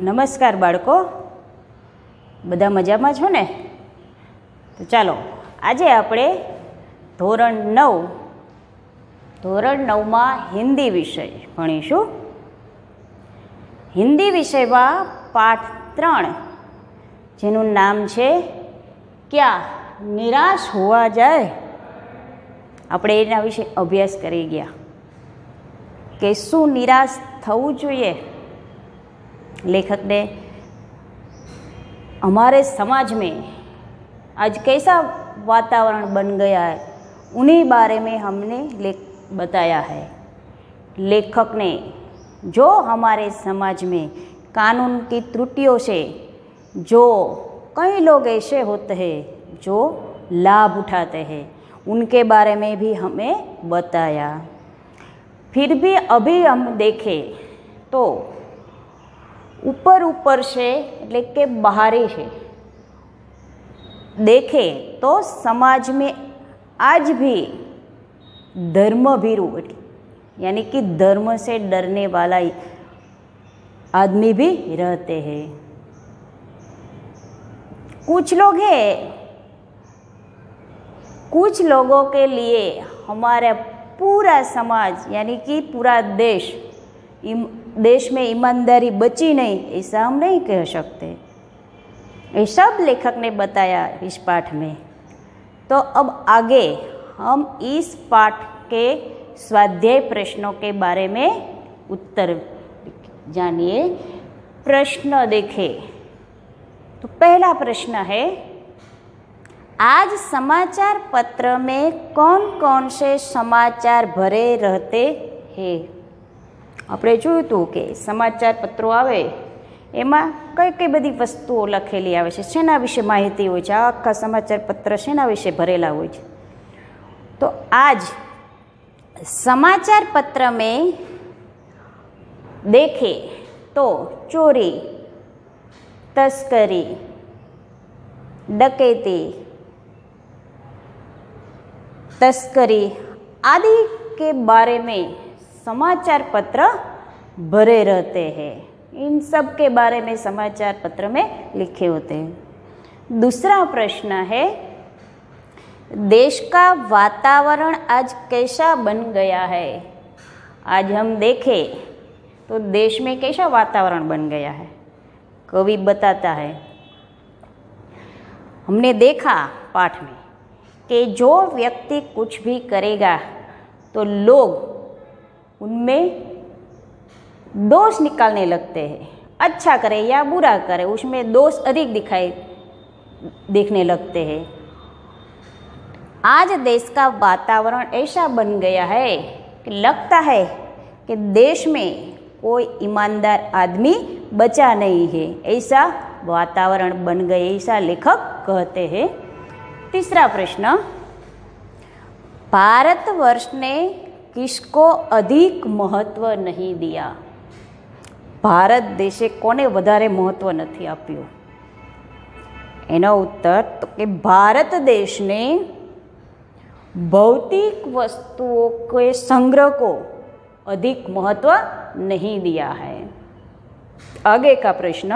નમસ્કાર બાળકો, બધા મજામાં છો ને? તો ચાલો આજે આપણે ધોરણ 9માં હિન્દી વિષય ભણીશું. હિન્દી વિષયમાં પાઠ 3 જેનું નામ છે ક્યાં નિરાશ હોવા જાય. આપણે એના વિશે અભ્યાસ કરી ગયા કે શું નિરાશ થવું જોઈએ. लेखक ने हमारे समाज में आज कैसा वातावरण बन गया है उन्हीं बारे में हमने बताया है. लेखक ने जो हमारे समाज में कानून की त्रुटियों से जो कई लोग ऐसे होते हैं जो लाभ उठाते हैं उनके बारे में भी हमें बताया. फिर भी अभी हम देखें तो ऊपर से એટલે કે बाहरी से देखे तो समाज में आज भी धर्मभीरू यानी कि धर्म से डरने वाला आदमी भी रहते हैं. कुछ लोग हैं, कुछ लोगों के लिए हमारा पूरा समाज यानी कि पूरा देश में ईमानदारी बची नहीं ऐसा हम नहीं कह सकते. ये सब लेखक ने बताया इस पाठ में. तो अब आगे हम इस पाठ के स्वाध्याय प्रश्नों के बारे में उत्तर जानिए. प्रश्न देखें तो पहला प्रश्न है, आज समाचार पत्र में कौन कौन से समाचार भरे रहते हैं. આપણે જોયું હતું કે સમાચાર પત્રો આવે એમાં કઈ કઈ બધી વસ્તુઓ લખેલી આવે છે, શેના વિશે માહિતી હોય છે, આખા સમાચાર પત્ર શેના વિશે ભરેલા હોય છે. તો આજ समाचार पत्र में देखे तो चोरी, तस्करी, डकैती, तस्करी आदि के बारे में समाचार पत्र भरे रहते हैं. इन सब के बारे में समाचार पत्र में लिखे होते हैं. दूसरा प्रश्न है, देश का वातावरण आज कैसा बन गया है. आज हम देखें तो देश में कैसा वातावरण बन गया है. कवि बताता है, हमने देखा पाठ में कि जो व्यक्ति कुछ भी करेगा तो लोग उनमें दोष निकालने लगते हैं. अच्छा करे या बुरा करे उसमें दोष अधिक दिखने लगते हैं. आज देश का वातावरण ऐसा बन गया है कि लगता है कि देश में कोई ईमानदार आदमी बचा नहीं है. ऐसा वातावरण बन गया ऐसा लेखक कहते हैं. तीसरा प्रश्न, भारतवर्ष ने किसको अधिक महत्व नहीं दिया. भारत देशे कोने वधारे महत्व नहीं आप्યું. एनो उत्तर तो कि भारत देश ने भौतिक वस्तुओं के संग्रह को अधिक महत्व नहीं दिया है. आगे का प्रश्न,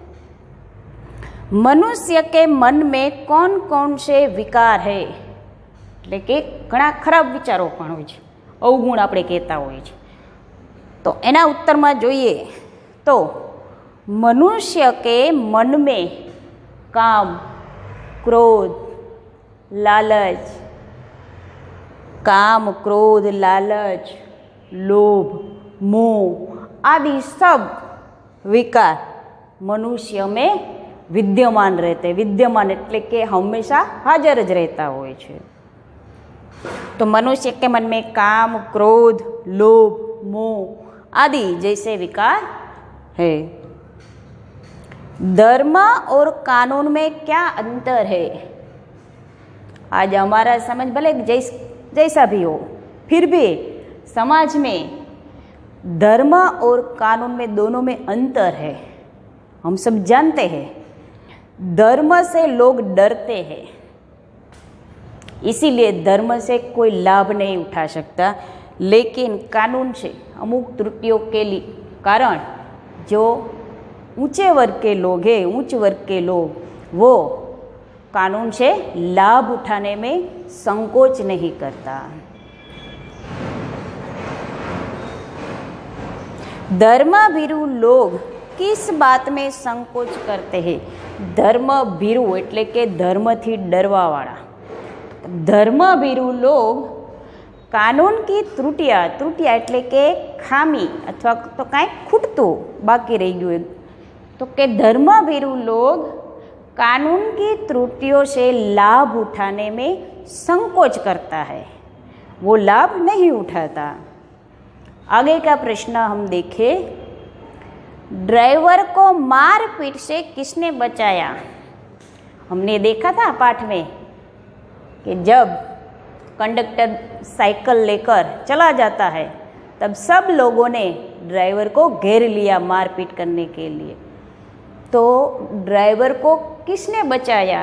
मनुष्य के मन में कौन कौन से विकार है. એટલે કે ઘણા ખરાબ વિચારો પણ હોય છે, અવગુણ આપણે કહેતા હોઈએ છીએ. તો એના ઉત્તરમાં જોઈએ તો મનુષ્ય કે મન में काम, क्रोध, लालच, काम, क्रोध, लालच, लोभ, मोह आदि सब विकार मनुष्य में विद्यमान रहते. विद्यमान એટલે કે હંમેશા હાજર જ રહેતા હોય છે. तो मनुष्य के मन में काम, क्रोध, लोभ, मोह आदि जैसे विकार है. धर्म और कानून में क्या अंतर है. आज हमारा समझ भले जैसा भी हो फिर भी समाज में धर्म और कानून में दोनों में अंतर है. हम सब जानते हैं धर्म से लोग डरते हैं, इसीलिए धर्म से कोई लाभ नहीं उठा सकता. लेकिन कानून से अमुक त्रुटियों के कारण जो ऊंचे वर्ग के लोग हैं, उच्च वर्ग के लोग, वो कानून से लाभ उठाने में संकोच नहीं करता। धर्मभीरु लोग किस बात में संकोच करते हैं? धर्मभीरु એટલે કે ધર્મથી ડરવાવાળા। ધર્મભીરુ लोग कानून की त्रुटियाँ એટલે કે ખામી અથવા તો કાંઈક ખૂટતું બાકી રહી ગયું, तो કે धर्मभीरु लोग कानून की त्रुटियों से लाभ उठाने में संकोच करता है, वो लाभ नहीं उठाता। आगे का प्रश्न हम देखें, ड्राइवर को मारपीट से किसने बचाया? हमने देखा था पाठ में कि जब कंडक्टर साइकिल लेकर चला जाता है तब सब लोगों ने ड्राइवर को घेर लिया मारपीट करने के लिए, तो ड्राइवर को किसने बचाया?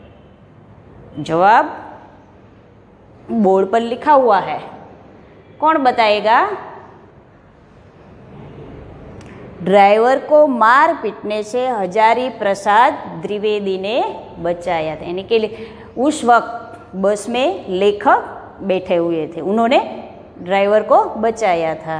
जवाब बोर्ड पर लिखा हुआ है, कौन बताएगा? ड्राइवर को मार पीटने से हजारी प्रसाद द्विवेदी ने बचाया था, यानी कि उस वक्त बस में लेखक बैठे हुए थे, उन्होंने ड्राइवर को बचाया था।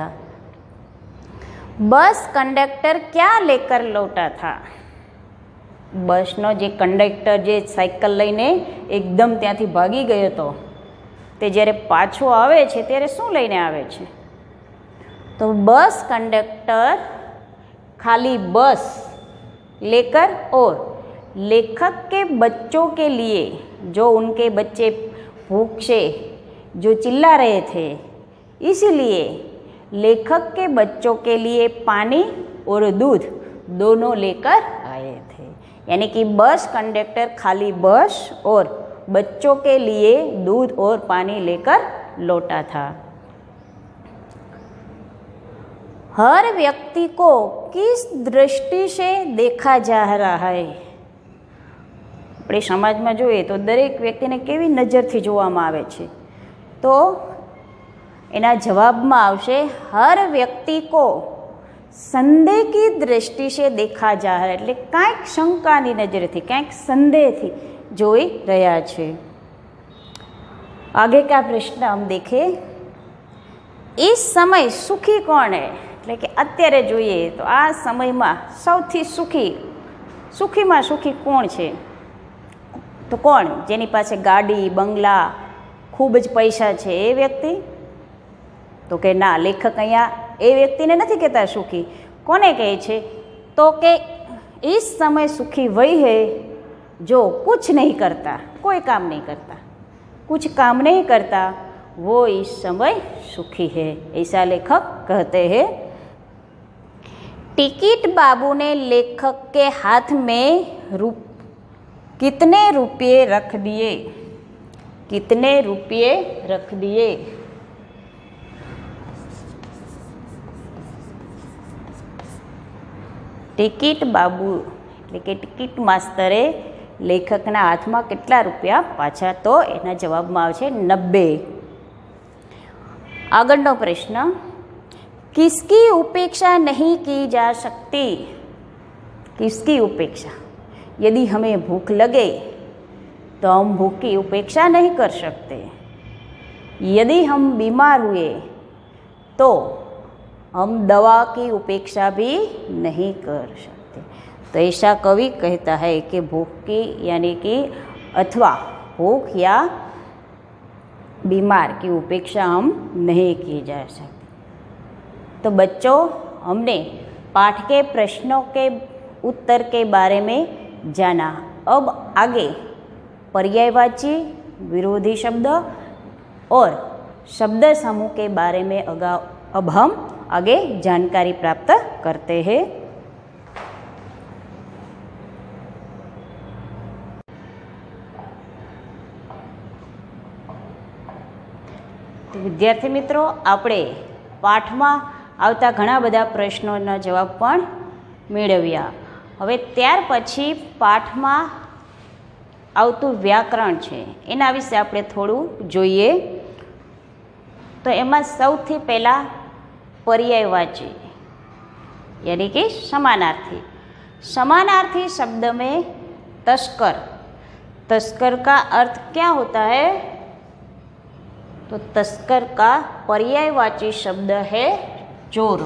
बस कंडक्टर क्या लेकर लौटा था? बसनो जे कंडक्टर जे साइकिल लईने एकदम त्यांथी भागी गयो तो ते ज्यारे पाछो आवे छे त्यारे शुं लईने आवे छे? तो बस कंडक्टर खाली बस लेकर और लेखक के बच्चों के लिए, जो उनके बच्चे भूख से जो चिल्ला रहे थे, इसलिए लेखक के बच्चों के लिए पानी और दूध दोनों लेकर आए थे। यानी कि बस कंडक्टर खाली बस और बच्चों के लिए दूध और पानी लेकर लौटा था। हर व्यक्ति को किस दृष्टि से देखा जा रहा है? अपने समाज में જોઈએ तो दरेक व्यक्ति ने केवी नजरथी જોવામાં આવે છે, तो एना जवाब में आवशे हर व्यक्ति को संदेह की दृष्टि से देखा जा रहा है, એટલે કાંઈક શંકાની નજરથી કાંઈક સંદેહથી જોઈ રહ્યા છે। आगे का प्रश्न हम देखें, इस समय सुखी कौन है? એટલે કે અત્યારે જોઈએ તો આ સમયમાં સૌથી સુખીમાં સુખી કોણ છે? તો કોણ? જેની પાસે ગાડી બંગલા ખૂબ જ પૈસા છે એ વ્યક્તિ? તો કે ના, લેખક અહીંયા એ વ્યક્તિને નથી કહેતા સુખી, કોને કહે છે? તો કે इस समय सुखी वही है जो कुछ नहीं करता, कोई काम नहीं करता, कुछ काम नहीं करता, वो इस समय सुखी है, ऐसा लेखक कहते हैं। टिकट बाबू ने लेखक के हाथ में कितने रुपये रख दिए? कितने रुपये रख दिए? टिकट बाबू એટલે કે ટિકિટ માસ્તરે લેખકના હાથમાં કેટલા રૂપિયા પાછા? તો એના જવાબમાં આવશે 90। આગળનો પ્રશ્ન, किसकी उपेक्षा नहीं की जा सकती? किसकी उपेक्षा? यदि हमें भूख लगे तो हम भूख की उपेक्षा नहीं कर सकते, यदि हम बीमार हुए तो हम दवा की उपेक्षा भी नहीं कर सकते। तो ऐसा कवि कहता है कि भूख की यानी कि अथवा भूख या बीमार की उपेक्षा हम नहीं की जा सकती। तो बच्चों, हमने पाठ के प्रश्नों के उत्तर के बारे में जाना। अब आगे पर्यायवाची, विरोधी शब्द और शब्द समूह के बारे में अब हम आगे जानकारी प्राप्त करते हैं। तो विद्यार्थी मित्रों, આપણે પાઠમાં આવતા ઘણા બધા પ્રશ્નોના જવાબ પણ મેળવ્યા। હવે ત્યાર પછી પાઠમાં આવતું વ્યાકરણ છે, એના વિશે આપણે થોડું જોઈએ। તો એમાં સૌથી પહેલાં पर्यायवाची यानी कि समानार्थी। समानार्थी शब्द में तस्कर, तस्कर का अर्थ क्या होता है? तो तस्कर का पर्यायवाची शब्द है चोर।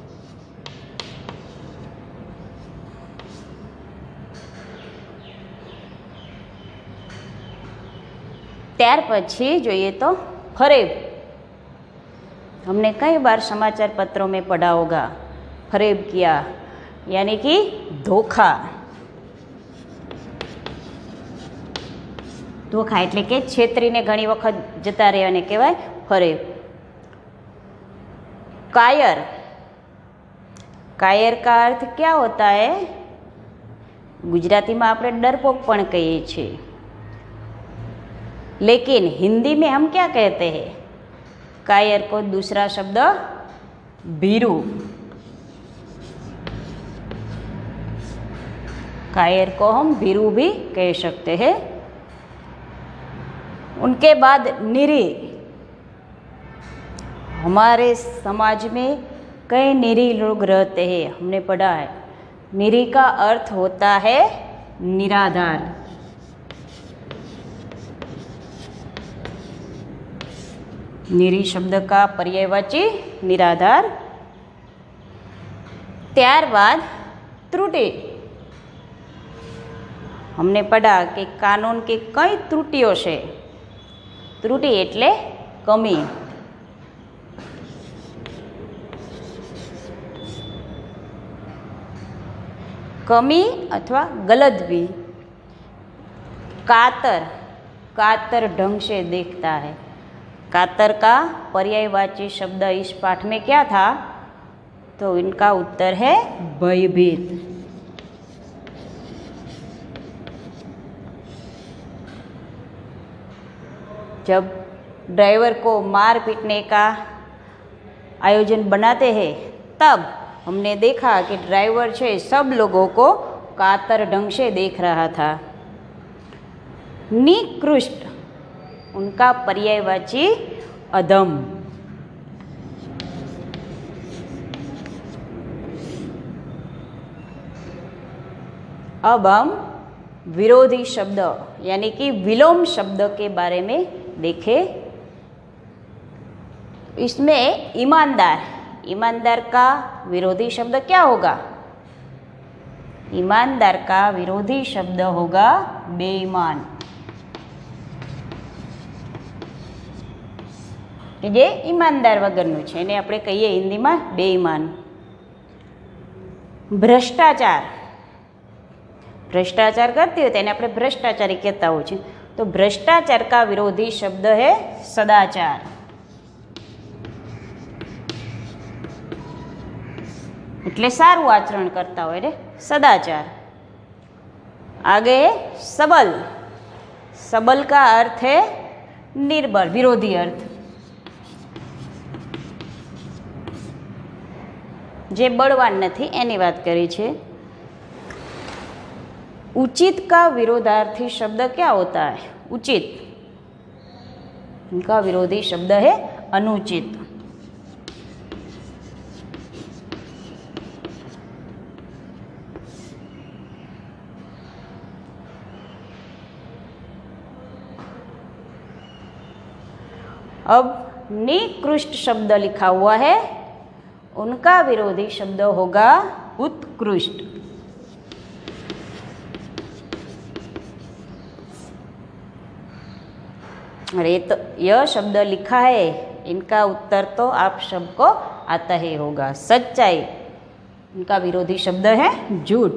ત્યાર પછી જોઈએ तो फरेब। हमने कई बार समाचार पत्रों में पढ़ा होगा, फरेब किया यानी कि धोखा। धोखा એટલે કે છેતરીને ઘણી વખત જતા રહેવાને કહેવાય ફરેબ। कायर, कायर का अर्थ क्या होता है? गुजराती में આપણે डरपोक પણ કહીએ છીએ, लेकिन हिंदी में हम क्या कहते हैं? कायर को दूसरा शब्द भीरू। कायर को हम भीरू भी कह सकते हैं। उनके बाद निरी। हमारे समाज में कई निरी लोग रहते हैं, हमने पढ़ा है। निरी का अर्थ होता है निराधार। निरी शब्द का पर्यायवाची निराधार। ત્યારબાદ त्रुटि। हमने पढ़ा कि कानून की कई त्रुटियों से, त्रुटि एटले कमी। कमी अथवा गलत भी। कातर, कातर ढंग से देखता है। कातर का पर्यायवाची शब्द इस पाठ में क्या था? तो इनका उत्तर है भयभीत। जब ड्राइवर को मार पीटने का आयोजन बनाते हैं तब हमने देखा कि ड्राइवर से सब लोगों को कातर ढंग से देख रहा था। निकृष्ट, उनका पर्यायवाची अधम। अब हम विरोधी शब्द यानी कि विलोम शब्द के बारे में देखें। इसमें ईमानदार, ईमानदार का विरोधी शब्द क्या होगा? ईमानदार का विरोधी शब्द होगा बेईमान। जे ईमानदार वगरनु छे एने आपणे कहीए हिंदी में बेईमान। भ्रष्टाचार, भ्रष्टाचार करती हो तेने आपणे भ्रष्टाचारी कहता हो छे। तो भ्रष्टाचार का विरोधी शब्द है सदाचार। એટલે સારું આચરણ કરતા હોય રે સદાચાર। आगे सबल, सबल का अर्थ है निर्बल, विरोधी अर्थ। जे बलवान नहीं एनी बात करी छे। उचित का विरोधार्थी शब्द क्या होता है? उचित, इनका विरोधी शब्द है अनुचित। अब निकृष्ट शब्द लिखा हुआ है, उनका विरोधी शब्द होगा उत्कृष्ट। अरे तो यह शब्द लिखा है, इनका उत्तर तो आप सबको आता ही होगा। सच्चाई, इनका विरोधी शब्द है झूठ।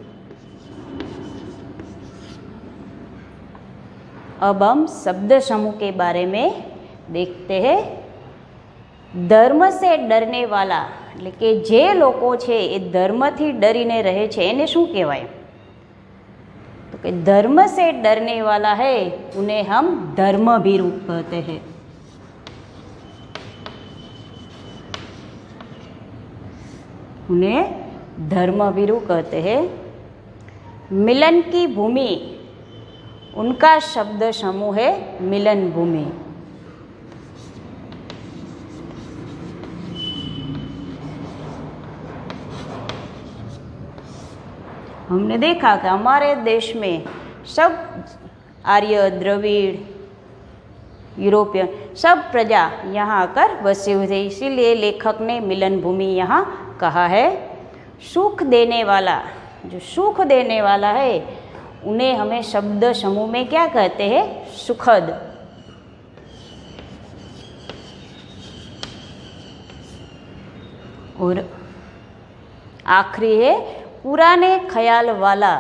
अब हम शब्द समूह के बारे में देखते हैं। धर्म से डरने वाला એટલે કે જે લોકો છે એ ધર્મથી ડરીને રહે છે એને શું કહેવાય? तो कि धर्म से डरने वाला है उन्हें हम धर्मभीरू कहते हैं। उन्हें धर्मभीरू कहते हैं। मिलन की भूमि, उनका शब्द समूह है मिलन भूमि। हमने देखा कि हमारे देश में सब आर्य, द्रविड़, यूरोपियन सब प्रजा यहाँ आकर बसे हुए थे, इसीलिए लेखक ने मिलन भूमि यहाँ कहा है। सुख देने वाला, जो सुख देने वाला है उन्हें हमें शब्द समूह में क्या कहते हैं? सुखद। और आखिरी है पुराने ख्याल वाला।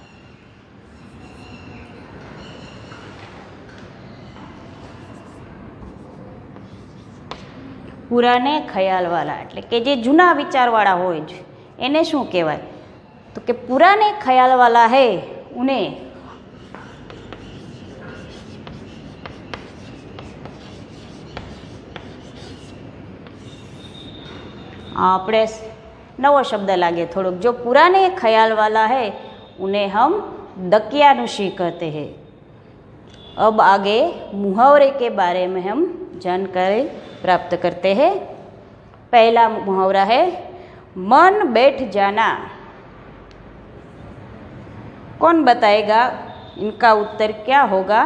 પુરાને ખ્યાલવાળા એટલે કે જે જૂના વિચારવાળા હોય છે એને શું કહેવાય? તો કે પુરાને ખ્યાલવાળા હે ઉને આપણે નવો શબ્દ લાગે થોડોક, जो पुराने ख्याल वाला है उन्हें हम दकियानुशी कहते हैं। अब आगे मुहावरे के बारे में हम जानकारी प्राप्त करते हैं। पहला मुहावरा है मन बैठ जाना। कौन बताएगा इनका उत्तर क्या होगा?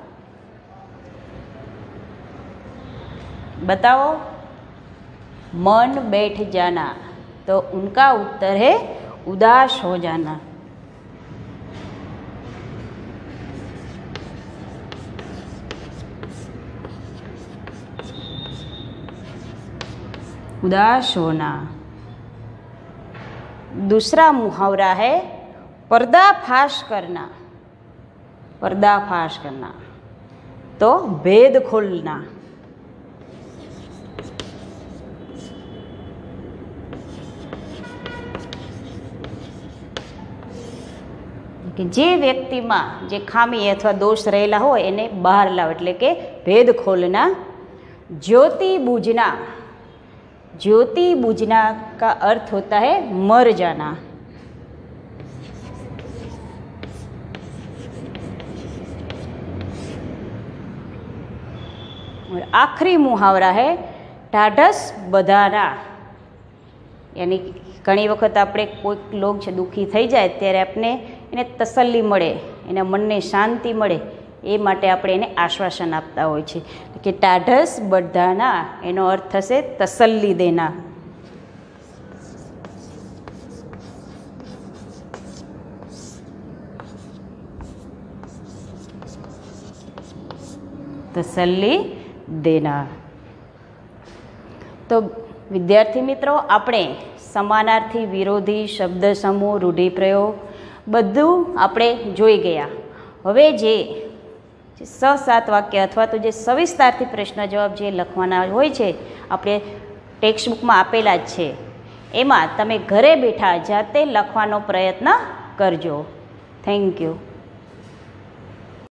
बताओ। मन बैठ जाना, तो उनका उत्तर है उदास हो जाना। उदास होना। दूसरा मुहावरा है पर्दाफाश करना। पर्दाफाश करना तो भेद खोलना। કે જે વ્યક્તિમાં જે ખામી અથવા દોષ રહેલા હોય એને બહાર લાવ એટલે કે ભેદ ખોલના। ज्योति बूझना। ज्योति बूझना का अर्थ होता है मर जाना। और आखिरी मुहावरा है ढाढ़स बधाना। यानी घणी वखत आपणे कोई लोग छे दुखी थई जाए त्यारे आपने एने तसल्ली मळे, एना मनने शांति मळे ए माटे आपणे एने आश्वासन आपता होय छे कि ढाढ़स बधाना एनो अर्थ थशे तसल्ली देना। तसल्ली देना। तो विद्यार्थी मित्रों આપણે समानार्थी, विरोधी, शब्द समूह, रूढ़िप्रयोग બધું આપણે જોઈ ગયા। હવે જે 6-7 વાક્ય અથવા તો જે સવિસ્તારથી પ્રશ્ન જવાબ જે લખવાના હોય છે આપણે ટેક્સ્ટ બુકમાં આપેલા જ છે, એમાં તમે ઘરે બેઠા જાતે લખવાનો પ્રયત્ન કરજો। Thank you.